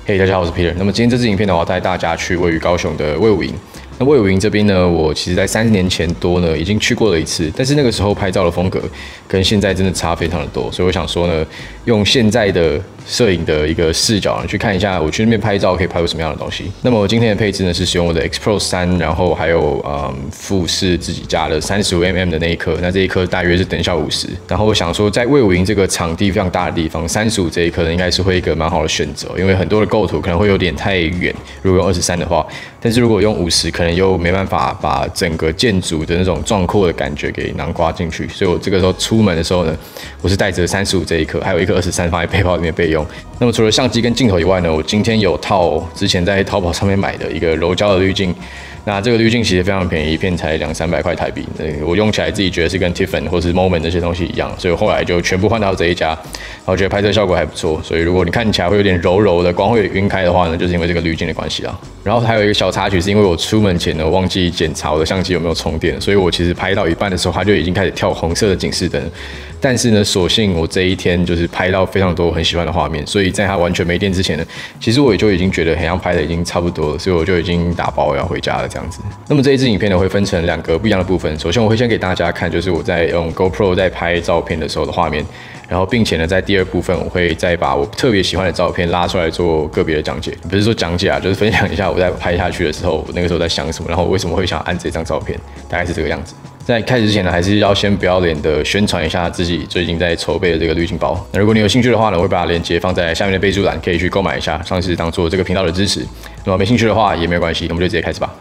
嘿，大家好，我是 Peter。那么今天这支影片呢，我要带大家去位于高雄的卫武营。那卫武营这边呢，我其实在30年前多呢，已经去过了一次，但是那个时候拍照的风格跟现在真的差非常的多，所以我想说呢，用现在的摄影的一个视角呢，去看一下我去那边拍照可以拍出什么样的东西。那么我今天的配置呢，是使用我的 X Pro 3，然后还有富士自己家的35mm 的那一颗，那这一颗大约是等效50。然后我想说，在卫武营这个场地非常大的地方，35这一颗呢，应该是会一个蛮好的选择，因为很多的构图可能会有点太远，如果用23的话，但是如果用50，可能又没办法把整个建筑的那种壮阔的感觉给囊括进去，所以我这个时候出门的时候呢，我是带着35这一颗，还有一颗23放在背包里面备用。那么除了相机跟镜头以外呢，我今天有套之前在淘宝上面买的一个柔焦的滤镜。那这个滤镜其实非常便宜，一片才200-300块台币。我用起来自己觉得是跟 Tiffany 或是 Moment 那些东西一样，所以我后来就全部换到这一家，然后觉得拍摄效果还不错。所以如果你看起来会有点柔柔的，光会晕开的话呢，就是因为这个滤镜的关系啦。然后还有一个小插曲，是因为我出门前呢忘记检查我的相机有没有充电，所以我其实拍到一半的时候，它就已经开始跳红色的警示灯。但是呢，所幸我这一天就是拍到非常多我很喜欢的画面，所以在它完全没电之前呢，其实我也就已经觉得很像拍的已经差不多了，所以我就已经打包要回家了这样子。那么这一支影片呢会分成2个不一样的部分，首先我会先给大家看，就是我在用 GoPro 在拍照片的时候的画面，然后并且呢在第二部分我会再把我特别喜欢的照片拉出来做个别的讲解，不是说讲解啊，就是分享一下我在拍下去的时候，我那个时候在想什么，然后为什么会想按这张照片，大概是这个样子。在开始之前呢，还是要先不要脸的宣传一下自己最近在筹备的这个滤镜包。那如果你有兴趣的话呢，我会把链接放在下面的备注栏，可以去购买一下，算是当做这个频道的支持。那么没兴趣的话也没有关系，我们就直接开始吧。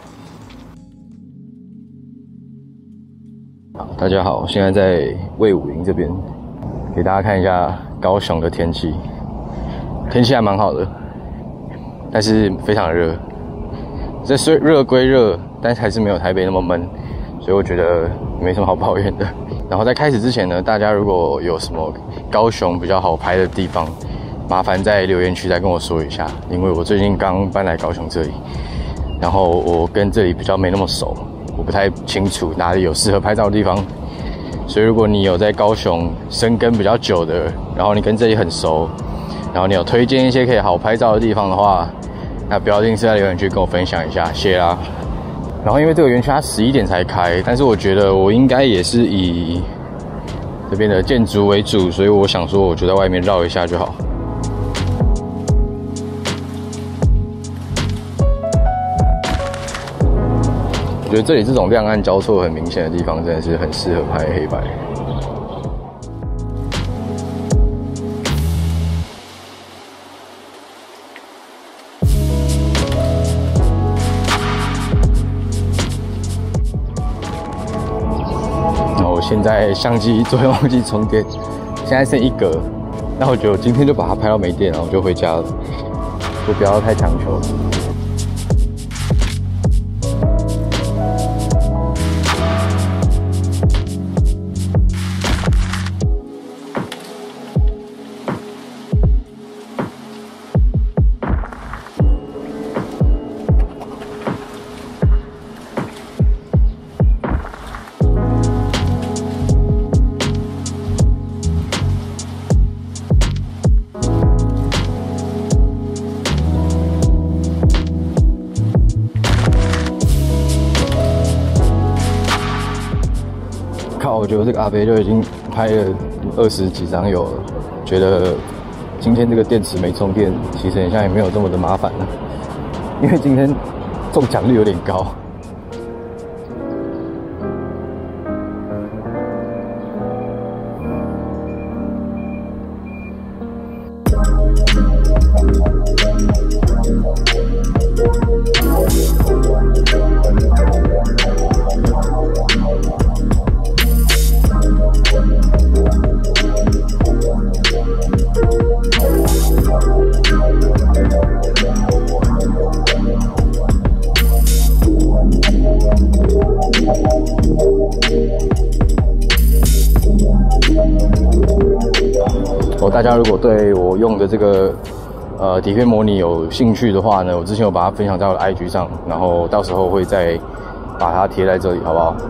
好，大家好，现在在卫武营这边，给大家看一下高雄的天气。天气还蛮好的，但是非常的热。这虽热归热，但是还是没有台北那么闷。所以我觉得没什么好抱怨的。然后在开始之前呢，大家如果有什么高雄比较好拍的地方，麻烦在留言区再跟我说一下，因为我最近刚搬来高雄这里，然后我跟这里比较没那么熟，我不太清楚哪里有适合拍照的地方。所以如果你有在高雄生根比较久的，然后你跟这里很熟，然后你有推荐一些可以好拍照的地方的话，那不要吝啬在留言区跟我分享一下，谢啦。然后因为这个园区它11点才开，但是我觉得我应该也是以这边的建筑为主，所以我想说我就在外面绕一下就好。我觉得这里这种亮暗交错很明显的地方，真的是很适合拍黑白。现在相机昨天忘记充电，现在剩1格。那我觉得我今天就把它拍到没电，然后就回家了，就不要太强求。我觉得这个阿伯就已经拍了20几张有了，觉得今天这个电池没充电，其实好像也没有这么的麻烦了，因为今天中奖率有点高。大家如果对我用的这个底片模拟有兴趣的话呢，我之前有把它分享在我的 IG 上，然后到时候会再把它贴在这里，好不好？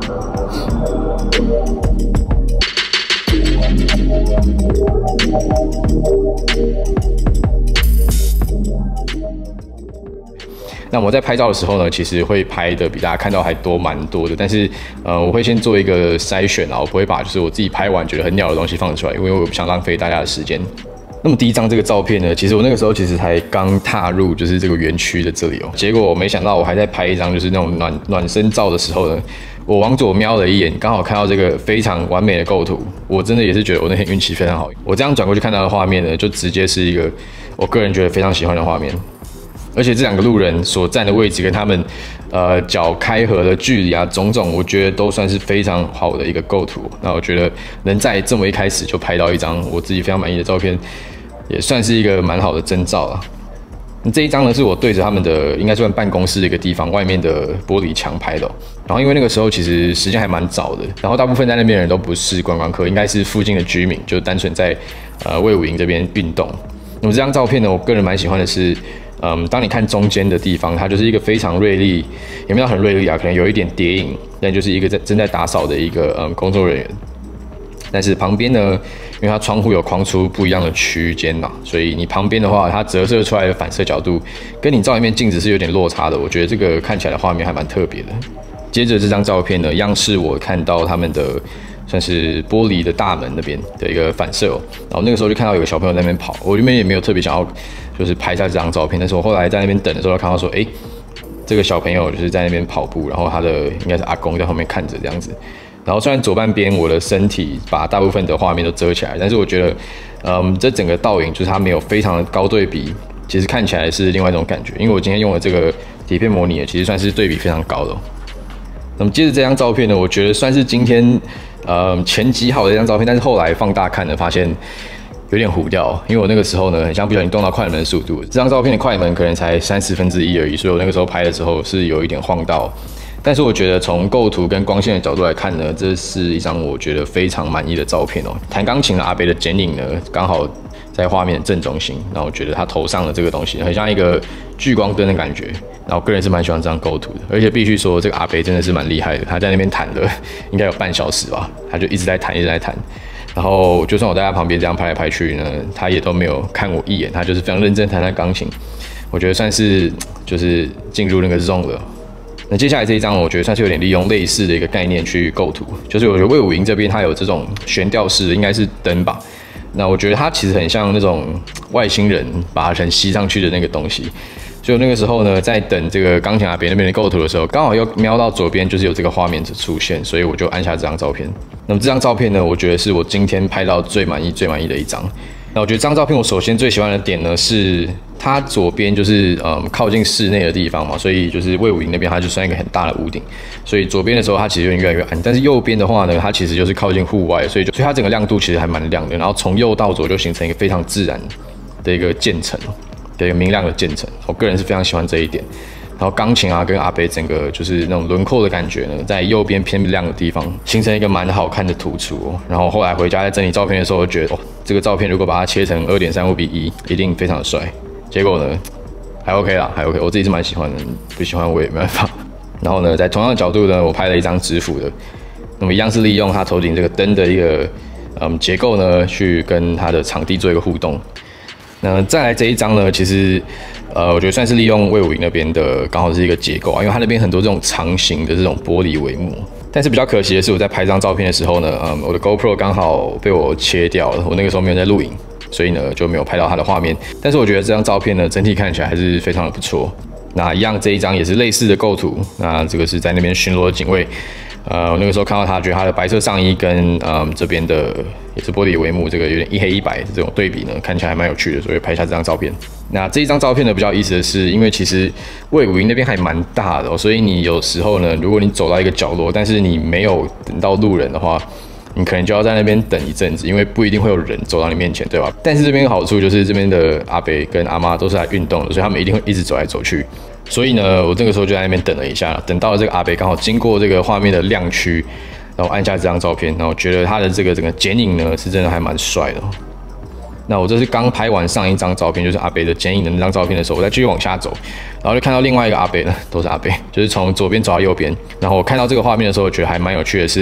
那我在拍照的时候呢，其实会拍的比大家看到还蛮多的，但是我会先做一个筛选啊，我不会把就是我自己拍完觉得很鸟的东西放出来，因为我不想浪费大家的时间。那么第一张这个照片呢，其实我那个时候其实才刚踏入就是这个园区的这里哦，结果我没想到我还在拍一张就是那种暖身照的时候呢，我往左瞄了一眼，刚好看到这个非常完美的构图，我真的也是觉得我那天运气非常好。我这样转过去看到的画面呢，就直接是一个我个人觉得非常喜欢的画面，而且这两个路人所站的位置跟他们脚开合的距离啊，种种，我觉得都算是非常好的一个构图。那我觉得能在这么一开始就拍到一张我自己非常满意的照片，也算是一个蛮好的征兆啦。这一张呢，是我对着他们的应该算办公室的一个地方外面的玻璃墙拍的。然后因为那个时候其实时间还蛮早的，然后大部分在那边的人都不是观光客，应该是附近的居民，就单纯在卫武营这边运动。那么这张照片呢，我个人蛮喜欢的是，当你看中间的地方，它就是一个非常锐利，也没有很锐利啊，可能有一点叠影，但就是一个正在打扫的一个工作人员。但是旁边呢，因为它窗户有框出不一样的区间嘛，所以你旁边的话，它折射出来的反射角度跟你照一面镜子是有点落差的。我觉得这个看起来的画面还蛮特别的。接着这张照片呢，样式我看到他们的算是玻璃的大门那边的一个反射哦，然后那个时候就看到有个小朋友在那边跑，我原本也没有特别想要就是拍下这张照片，但是我后来在那边等的时候看到说，这个小朋友就是在那边跑步，然后他的应该是阿公在后面看着这样子。然后虽然左半边我的身体把大部分的画面都遮起来，但是我觉得，这整个倒影就是它没有非常的高对比，其实看起来是另外一种感觉。因为我今天用的这个底片模拟，其实算是对比非常高的哦。那么接着这张照片呢，我觉得算是今天前几好的一张照片，但是后来放大看呢，发现有点糊掉，因为我那个时候呢，很像不小心动到快门的速度，这张照片的快门可能才1/30而已，所以我那个时候拍的时候是有一点晃到。但是我觉得从构图跟光线的角度来看呢，这是一张我觉得非常满意的照片哦。弹钢琴的阿北的剪影呢，刚好在画面的正中心，那我觉得他头上的这个东西很像一个聚光灯的感觉。那我个人是蛮喜欢这张构图的，而且必须说这个阿北真的是蛮厉害的，他在那边弹了应该有半小时吧，他就一直在弹，一直在弹。然后就算我在他旁边这样拍来拍去呢，他也都没有看我一眼，他就是非常认真弹他钢琴。我觉得算是就是进入那个 zone 了。那接下来这一张，我觉得算是有点利用类似的一个概念去构图，就是我觉得卫武营这边它有这种悬吊式的，应该是灯吧。那我觉得它其实很像那种外星人把人吸上去的那个东西。所以我那个时候呢，在等这个钢琴阿北那边的构图的时候，刚好又瞄到左边就是有这个画面出现，所以我就按下这张照片。那么这张照片呢，我觉得是我今天拍到最满意的一张。那我觉得这张照片我首先最喜欢的点呢是它左边就是靠近室内的地方嘛，所以就是卫武营那边它就算一个很大的屋顶，所以左边的时候它其实就越来越暗，但是右边的话呢，它其实就是靠近户外，所以它整个亮度其实还蛮亮的，然后从右到左就形成一个非常自然的一个渐层，的一个明亮的渐层，我个人是非常喜欢这一点。然后钢琴啊跟阿北整个就是那种轮廓的感觉呢，在右边偏亮的地方形成一个蛮好看的突出哦。然后后来回家在整理照片的时候，就觉得这个照片如果把它切成2.35:1，一定非常的帅。结果呢，还 OK 啦，还 OK， 我自己是蛮喜欢的，不喜欢我也没办法。然后呢，在同样的角度呢，我拍了一张直幅的，那么一样是利用它头顶这个灯的一个结构呢，去跟它的场地做一个互动。那再来这一张呢，其实我觉得算是利用卫武营那边的刚好是一个结构啊，因为它那边很多这种长形的这种玻璃帷幕。但是比较可惜的是，我在拍这张照片的时候呢，我的 GoPro 刚好被我切掉了，我那个时候没有在录影，所以呢就没有拍到它的画面。但是我觉得这张照片呢，整体看起来还是非常的不错。那一样这一张也是类似的构图，那这个是在那边巡逻的警卫。我那个时候看到他，觉得他的白色上衣跟这边的也是玻璃帷幕，这个有点一黑一白的这种对比呢，看起来还蛮有趣的，所以拍下这张照片。那这一张照片呢比较有意思的是，因为其实卫武营那边还蛮大的所以你有时候呢，如果你走到一个角落，但是你没有等到路人的话，你可能就要在那边等一阵子，因为不一定会有人走到你面前，对吧？但是这边的好处就是这边的阿伯跟阿妈都是来运动的，所以他们一定会一直走来走去。所以呢，我这个时候就在那边等了一下，等到了这个阿北刚好经过这个画面的亮区，然后按下这张照片，然后觉得他的这个整个剪影呢是真的还蛮帅的。那我这是刚拍完上一张照片，就是阿北的剪影的那张照片的时候，我再继续往下走，然后就看到另外一个阿北呢，都是阿北，就是从左边走到右边。然后我看到这个画面的时候，我觉得还蛮有趣的是，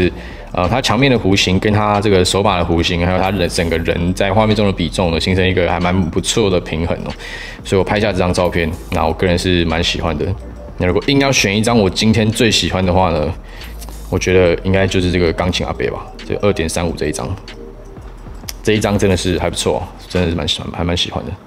它墙面的弧形跟它这个手把的弧形，还有它整个人在画面中的比重呢，形成一个还蛮不错的平衡哦。所以我拍下这张照片，那我个人是蛮喜欢的。那如果硬要选一张我今天最喜欢的话呢，我觉得应该就是这个钢琴阿伯吧，这个2.35这一张。这一张真的是还不错，真的是还蛮喜欢的。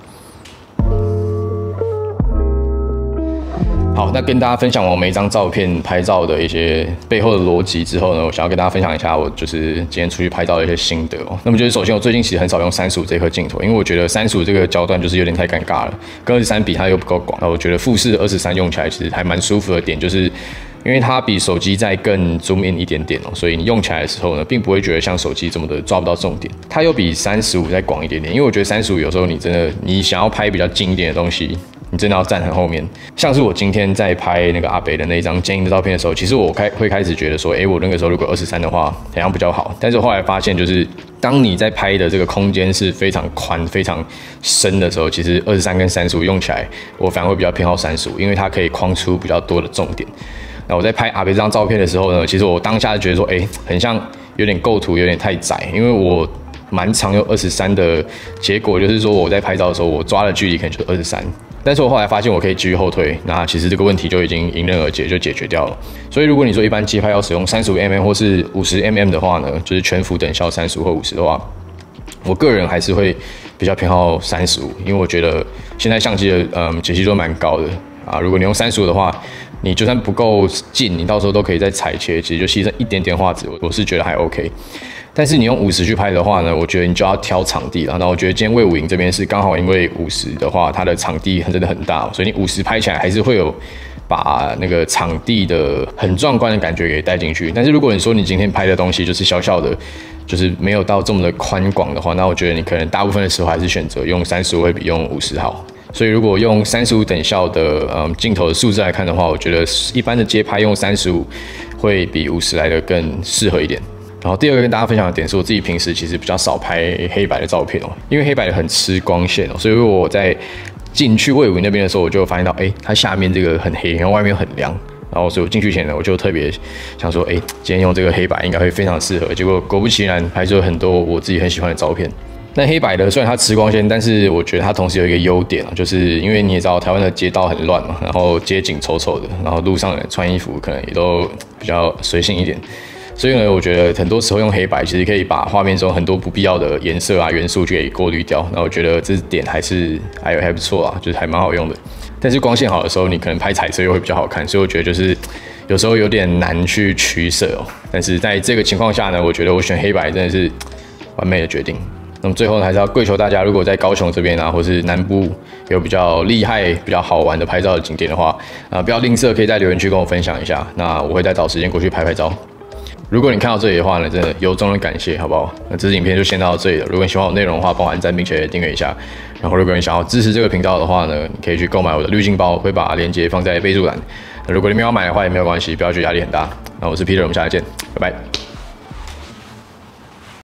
好，那跟大家分享我每一张照片拍照的一些背后的逻辑之后呢，我想要跟大家分享一下我就是今天出去拍照的一些心得哦。那么就是首先我最近其实很少用35这颗镜头，因为我觉得35这个焦段就是有点太尴尬了，跟23比它又不够广。那我觉得富士23用起来其实还蛮舒服的点就是。因为它比手机再更 zoom in 一点点哦，所以你用起来的时候呢，并不会觉得像手机这么的抓不到重点。它又比35再广一点点，因为我觉得35有时候你想要拍比较近一点的东西，你真的要站很后面。像是我今天在拍那个阿北的那一张剪影的照片的时候，其实我会开始觉得说，我那个时候如果23的话，好像比较好。但是我后来发现，就是当你在拍的这个空间是非常宽、非常深的时候，其实23跟35用起来，我反而会比较偏好35，因为它可以框出比较多的重点。那我在拍阿北这张照片的时候呢，其实我当下就觉得说，很像有点构图有点太窄，因为我蛮常用23的结果就是说我在拍照的时候，我抓的距离可能就是23，但是我后来发现我可以继续后退，那其实这个问题就已经迎刃而解，就解决掉了。所以如果你说一般街拍要使用35mm 或是50mm 的话呢，就是全幅等效35或50的话，我个人还是会比较偏好35，因为我觉得现在相机的解析度蛮高的啊，如果你用35的话。你就算不够近，你到时候都可以再裁切，其实就牺牲一点点画质，我是觉得还 OK。但是你用50去拍的话呢，我觉得你就要挑场地了。那我觉得今天魏武营这边是刚好因为50的话，它的场地真的很大，所以你50拍起来还是会有把那个场地的很壮观的感觉给带进去。但是如果你说你今天拍的东西就是小小的，就是没有到这么的宽广的话，那我觉得你可能大部分的时候还是选择用35会比用50好。所以如果用35等效的镜头的数字来看的话，我觉得一般的街拍用35会比50来的更适合一点。然后第二个跟大家分享的点是我自己平时其实比较少拍黑白的照片哦，因为黑白的很吃光线哦，所以我在进去魏武那边的时候，我就发现到它下面这个很黑，然后外面很亮。然后，所以我进去前呢，我就特别想说，今天用这个黑白应该会非常适合。结果果不其然，拍出了很多我自己很喜欢的照片。那黑白的虽然它吃光线，但是我觉得它同时有一个优点啊，就是因为你也知道台湾的街道很乱嘛，然后街景丑丑的，然后路上人穿衣服可能也都比较随性一点，所以呢，我觉得很多时候用黑白其实可以把画面中很多不必要的颜色啊元素去给过滤掉。那我觉得这点还不错啊，就是还蛮好用的。但是光线好的时候，你可能拍彩色又会比较好看，所以我觉得就是有时候有点难去取舍哦。但是在这个情况下呢，我觉得我选黑白真的是完美的决定。那么最后呢，还是要跪求大家，如果在高雄这边啊，或是南部有比较厉害、比较好玩的拍照的景点的话，不要吝啬，可以在留言区跟我分享一下。那我会再找时间过去拍照。如果你看到这里的话呢，真的由衷的感谢，好不好？那这支影片就先到这里了。如果你喜欢我内容的话，帮我按赞并且订阅一下。然后如果你想要支持这个频道的话呢，你可以去购买我的滤镜包，会把链接放在备注栏。如果你没有买的话也没有关系，不要觉得压力很大。那我是 Peter，我们下次见，拜拜。